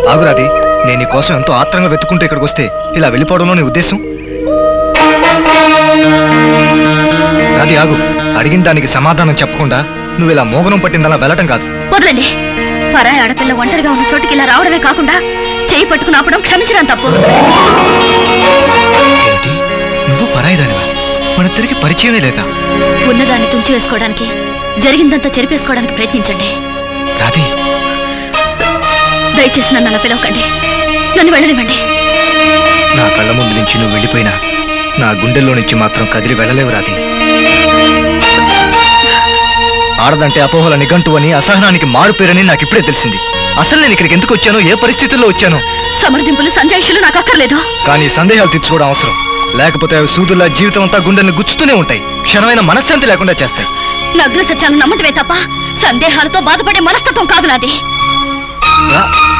ఆగురాది, నేను నీ కోసం ఎంతో ఆత్రంగా వెతుకుంటూ ఇక్కడికి వస్తే ఇలా వెళ్ళిపోవడంలో నీ ఉద్దేశం? రాది ఆగు, అడిగిన దానికి సమాధానం చెప్పకుండా నువ్వు ఇలా మోగనం పట్టిందలా వెళ్ళటం కాదు. వదలండి. పరాయి ఆడపిల్ల ఒంటరిగా ఉన్న చోటుకి ఇలా రావడమే కాకుండా చేయి పట్టుకుని ఆపడం క్షమించడం తప్పు. ఏంటి, నువ్వు పరాయిదానివా? మన తిరిగి పరిచయమే లేదా? ఉన్నదాన్ని తుంచి వేసుకోవడానికి, జరిగిందంతా చెరిపేసుకోవడానికి ప్రయత్నించండి. రాది, దయచేసి నన్ను అలా పిలవకండి. నన్ను వెళ్ళనివ్వండి. నా కళ్ళ ముందు నుంచి నువ్వు వెళ్ళిపోయినా నా గుండెల్లో నుంచి మాత్రం కదిలి వెళ్ళలేవు రాది. ఆడదంటే అపోహల నిఘంటు అని, అసహనానికి మారుపేరని నాకు ఇప్పుడే తెలిసింది. అసలు నేను ఇక్కడికి ఎందుకు వచ్చానో, ఏ పరిస్థితుల్లో వచ్చానో? సమర్థింపులు, సంజాయిషులు నాకు అక్కర్లేదు. కానీ సందేహాలు తెచ్చుకోవడం అవసరం. లేకపోతే అవి సూదుల్లా జీవితం అంతా గుండెల్ని గుచ్చుతూనే ఉంటాయి, క్షణమైన మనశ్శాంతి లేకుండా చేస్తాయి. నగ్న సత్యాలను నమ్మటమే తప్ప సందేహాలతో బాధపడే మనస్తత్వం కాదు నాది.